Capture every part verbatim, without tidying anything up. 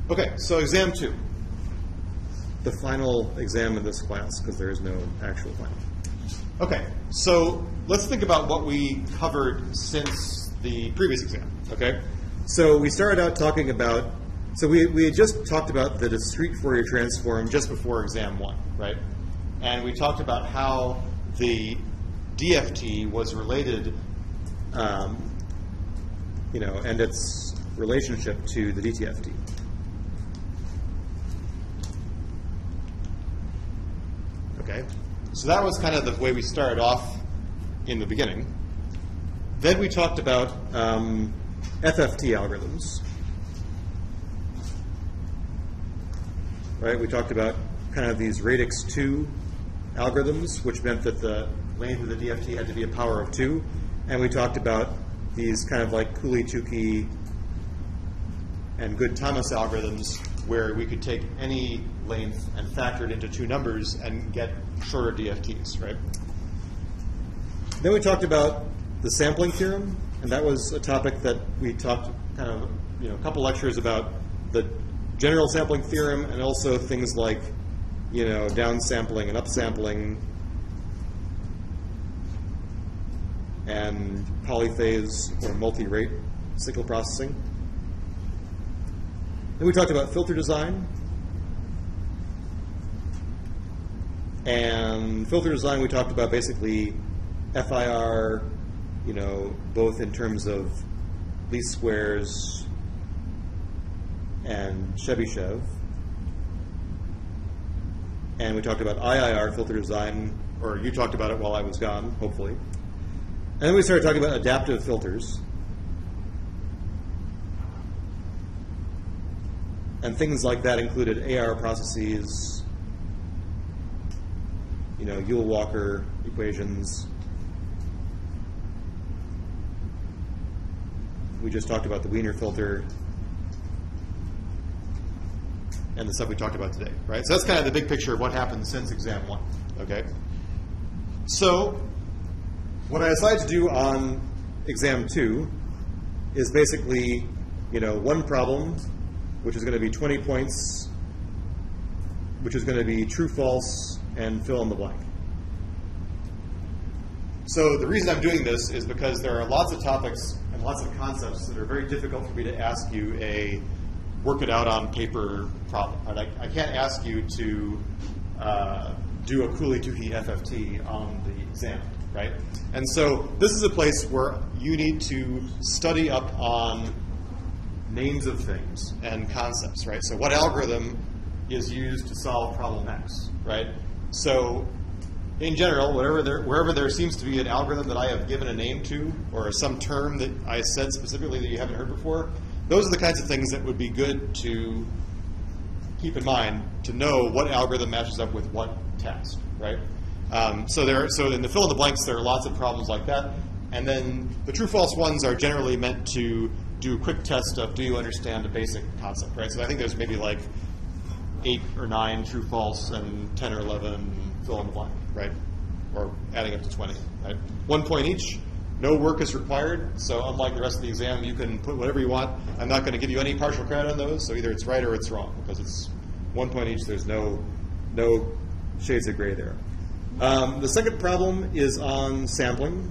Okay, so exam two. The final exam in this class, because there is no actual final. Okay, so let's think about what we covered since the previous exam, okay? So we started out talking about, so we, we had just talked about the discrete Fourier transform just before exam one, right? And we talked about how the D F T was related, um, you know, and its relationship to the D T F T. Okay, so that was kind of the way we started off in the beginning. Then we talked about um, F F T algorithms. Right, we talked about kind of these radix two algorithms, which meant that the length of the D F T had to be a power of two. And we talked about these kind of like Cooley-Tukey and Good-Thomas algorithms, where we could take any length and factor it into two numbers and get shorter D F Ts, right? Then we talked about the sampling theorem, and that was a topic that we talked kind of, you know, a couple lectures about the general sampling theorem and also things like, you know, downsampling and upsampling and polyphase or multi-rate signal processing. Then we talked about filter design. And filter design, we talked about basically F I R, you know, both in terms of least squares and Chebyshev. And we talked about I I R filter design, or you talked about it while I was gone, hopefully. And then we started talking about adaptive filters. And things like that included A R processes, you know, Yule-Walker equations. We just talked about the Wiener filter and the stuff we talked about today, right? So that's kind of the big picture of what happened since exam one, okay? So what I decided to do on exam two is basically, you know, one problem, which is going to be twenty points, which is going to be true, false, and fill in the blank. So the reason I'm doing this is because there are lots of topics and lots of concepts that are very difficult for me to ask you a work it out on paper problem. Right? I, I can't ask you to uh, do a Cooley-Tukey F F T on the exam, right? And so this is a place where you need to study up on names of things and concepts, right? So what algorithm is used to solve problem X, right? So in general, whatever there, wherever there seems to be an algorithm that I have given a name to, or some term that I said specifically that you haven't heard before, those are the kinds of things that would be good to keep in mind to know what algorithm matches up with what task, right? Um, so there, so in the fill in the blanks, there are lots of problems like that, and then the true-false ones are generally meant to do a quick test of do you understand a basic concept, right? So I think there's maybe like eight or nine true-false and ten or eleven fill in the blank, right? Or adding up to twenty, right? One point each. No work is required, so unlike the rest of the exam, you can put whatever you want. I'm not going to give you any partial credit on those, so either it's right or it's wrong, because it's one point each. There's no, no shades of gray there. Um, the second problem is on sampling,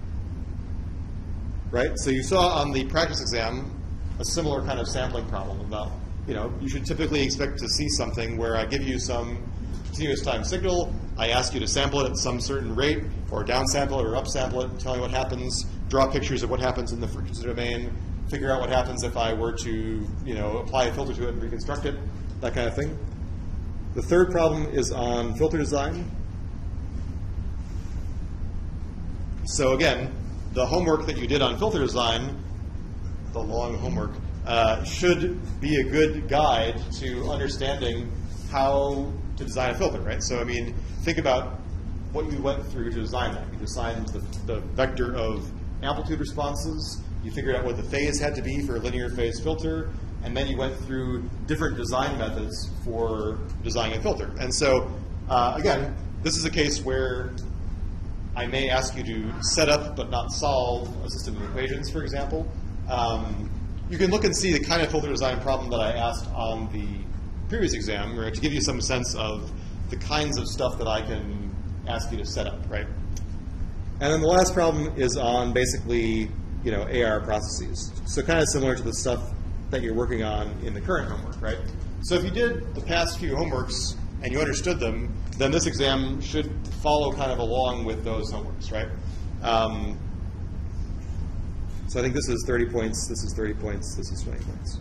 right? So you saw on the practice exam a similar kind of sampling problem about, you know, you should typically expect to see something where I give you some continuous time signal, I ask you to sample it at some certain rate, or downsample it or upsample it, and tell me what happens, draw pictures of what happens in the frequency domain, figure out what happens if I were to, you know, apply a filter to it and reconstruct it, that kind of thing. The third problem is on filter design. So again, the homework that you did on filter design, the long homework, uh, should be a good guide to understanding how to design a filter, right? So I mean, think about what you went through to design that. You designed the, the vector of amplitude responses, you figured out what the phase had to be for a linear phase filter, and then you went through different design methods for designing a filter. And so, uh, again, this is a case where I may ask you to set up but not solve a system of equations, for example. Um, you can look and see the kind of filter design problem that I asked on the previous exam, right, to give you some sense of the kinds of stuff that I can ask you to set up, right? And then the last problem is on basically, you know, A R processes. So kind of similar to the stuff that you're working on in the current homework, right? So if you did the past few homeworks and you understood them, then this exam should follow kind of along with those homeworks, right? Um, so I think this is thirty points, this is thirty points, this is twenty points.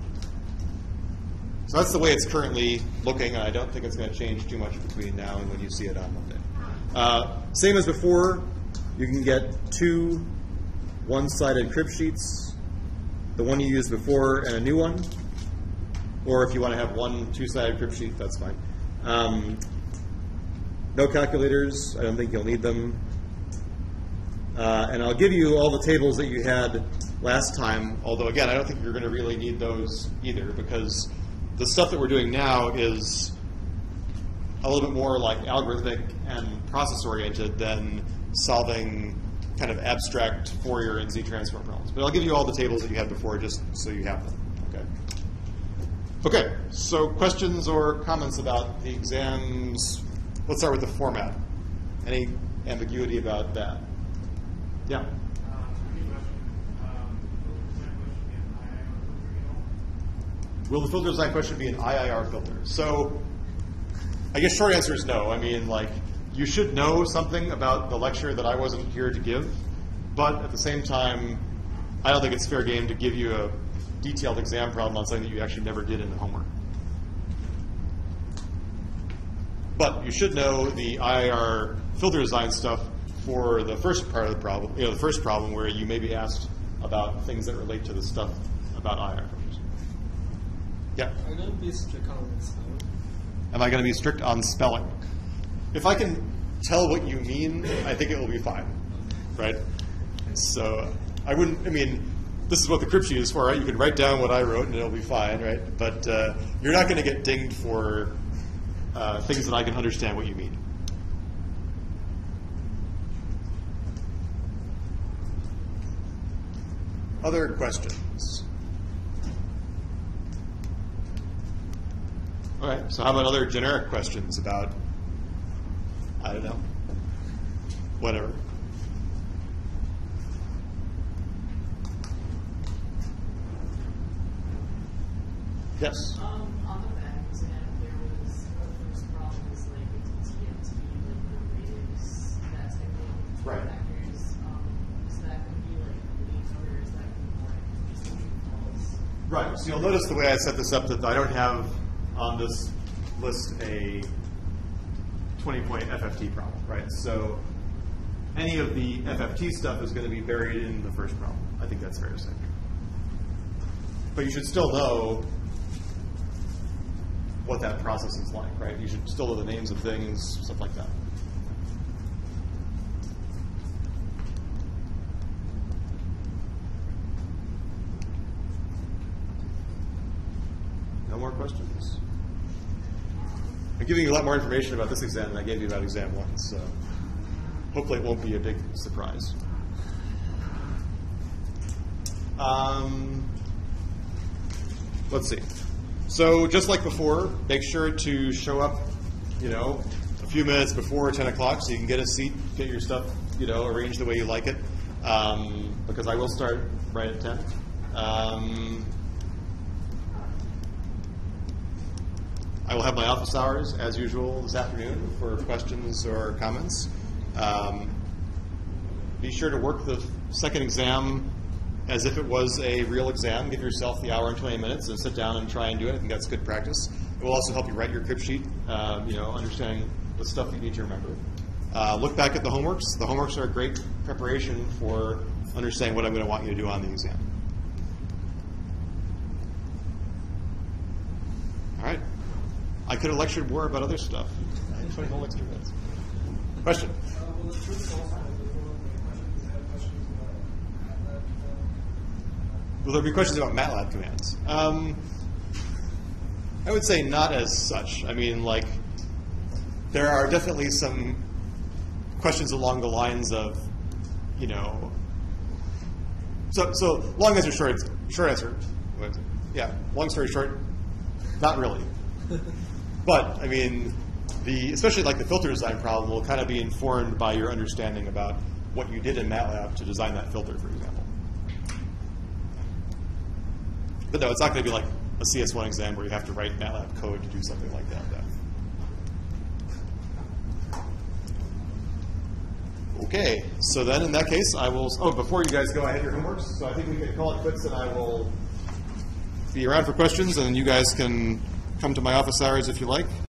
So that's the way it's currently looking, and I don't think it's going to change too much between now and when you see it on Monday. Uh, same as before, you can get two one-sided crib sheets, the one you used before and a new one, or if you want to have one two-sided crib sheet, that's fine. Um, no calculators, I don't think you'll need them. Uh, and I'll give you all the tables that you had last time, although again, I don't think you're going to really need those either, because the stuff that we're doing now is a little bit more like algorithmic and process-oriented than solving kind of abstract Fourier and Z-transform problems. But I'll give you all the tables that you had before just so you have them. Okay. Okay, so questions or comments about the exams? Let's start with the format. Any ambiguity about that? Yeah? Will the filter design question be an I I R filter? So I guess short answer is no. I mean, like, you should know something about the lecture that I wasn't here to give, but at the same time, I don't think it's fair game to give you a detailed exam problem on something that you actually never did in the homework. But you should know the I I R filter design stuff for the first part of the problem, you know, the first problem where you may be asked about things that relate to the stuff about I I R filters. Yeah? Are you going to be strict on spelling? Am I going to be strict on spelling? If I can tell what you mean, I think it will be fine, right? So I wouldn't, I mean, this is what the crib sheet is for, right? You can write down what I wrote and it'll be fine, right? But uh, you're not going to get dinged for uh, things that I can understand what you mean. Other questions? All right, so how about other generic questions about, I don't know, whatever. Yes? Um, on the back exam, there was, the first problem was like a D T M T, like the radius, that type of Right. factors. Um, is that going to be like leads or is that going to be like just false? Right, so you'll notice the way I set this up that I don't have on this list a twenty point F F T problem, right? So any of the F F T stuff is going to be buried in the first problem. I think that's fair to say. But you should still know what that process is like, right? You should still know the names of things, stuff like that. No more questions? I'm giving you a lot more information about this exam than I gave you about exam one, so hopefully it won't be a big surprise. Um, let's see. So just like before, make sure to show up, you know, a few minutes before ten o'clock so you can get a seat, get your stuff, you know, arranged the way you like it, um, because I will start right at ten. Um, I will have my office hours, as usual, this afternoon for questions or comments. Um, be sure to work the second exam as if it was a real exam. Give yourself the hour and twenty minutes and sit down and try and do it. I think that's good practice. It will also help you write your crib sheet, um, you know, understanding the stuff that you need to remember. Uh, look back at the homeworks. The homeworks are a great preparation for understanding what I'm going to want you to do on the exam. All right. I could have lectured more about other stuff. twenty whole extra minutes. Question? Uh, well, the truth also has a little bit of questions. Have questions about MATLAB. Will there be questions about MATLAB commands? Um, I would say not as such. I mean, like, there are definitely some questions along the lines of, you know, so, so long answer short, short answer. Yeah, long story short, not really. But, I mean, the especially like the filter design problem will kind of be informed by your understanding about what you did in MATLAB to design that filter, for example. But no, it's not going to be like a C S one exam where you have to write MATLAB code to do something like that. Okay, so then in that case, I will, oh, before you guys go, I have your homeworks, so I think we can call it quits and I will be around for questions, and you guys can come to my office hours if you like.